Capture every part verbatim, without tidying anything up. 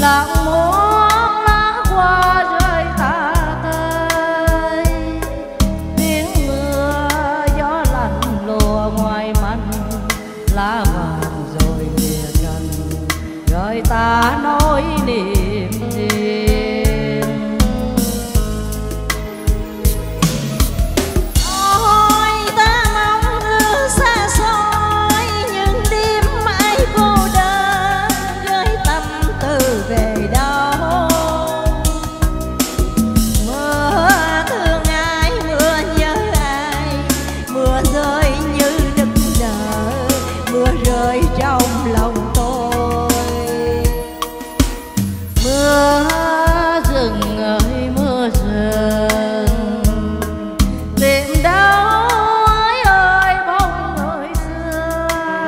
lặng muốn lá hoa rơi tả tơi, tiếng mưa gió lạnh lùa ngoài manh, lá vàng rồi lìa trần gợi ta nỗi niềm riêng. Ôi ta mong ước xa xôi những đêm mãi cô đơn, gửi tâm tư về đâu. Mưa thương ai, mưa nhớ ai, mưa rơi như nức nở, mưa rơi trong lòng tôi. Mưa rừng ơi mưa rừng, tìm đâu ơi ơi bóng người xưa.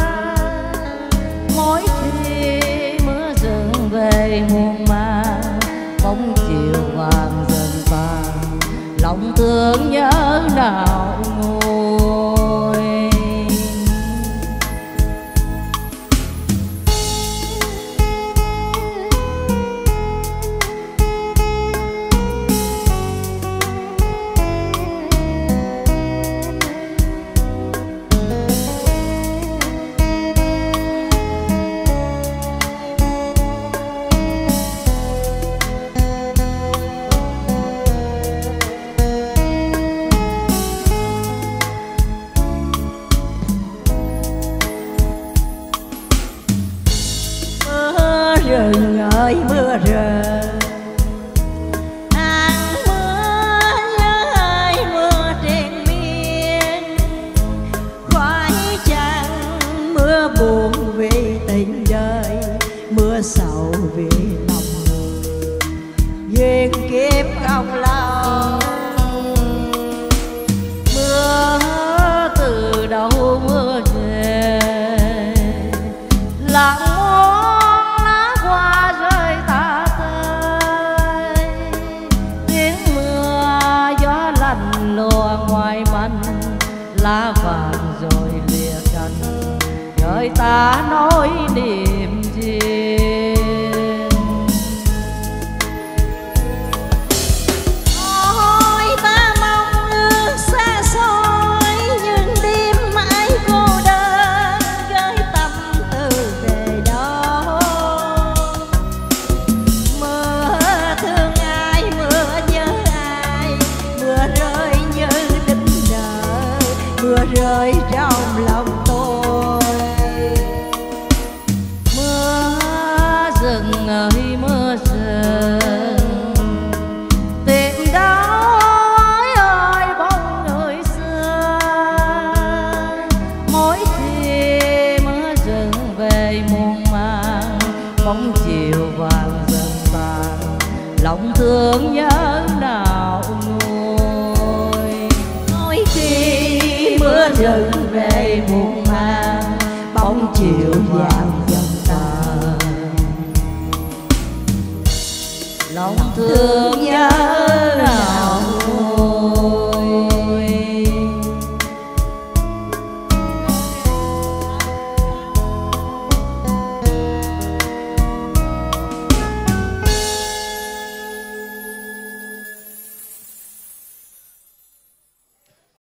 Mỗi khi mưa rừng về muôn màng, bóng chiều vàng dần tàn, lòng thương nhớ nào nguôi. Rừng ơi mưa rừng, hàng mưa nhớ ai mưa trên miên. Khoái chẳng mưa buồn vì tình đời, mưa sầu vì lòng người duyên kiếp không lâu. Mưa từ đâu mưa về, lặng lùa ngoài manh, lá vàng rồi lìa trần gợi ta nỗi niềm riêng. Ôi ta mong ước xa xôi nhưng đêm mãi cô đơn, gửi tâm tư về đâu. Mưa thương ai, mưa nhớ ai, mưa rơi mưa rơi trong lòng tôi. Mưa rừng ơi mưa rừng, tìm đâu ơi ơi bóng người xưa. Mỗi khi mưa rừng về muôn màng, bóng chiều vàng dần tàn, lòng thương nhớ nào nguôi. Mỗi khi mưa rừng về muôn màng, bóng chiều vàng dần tàn, lòng thương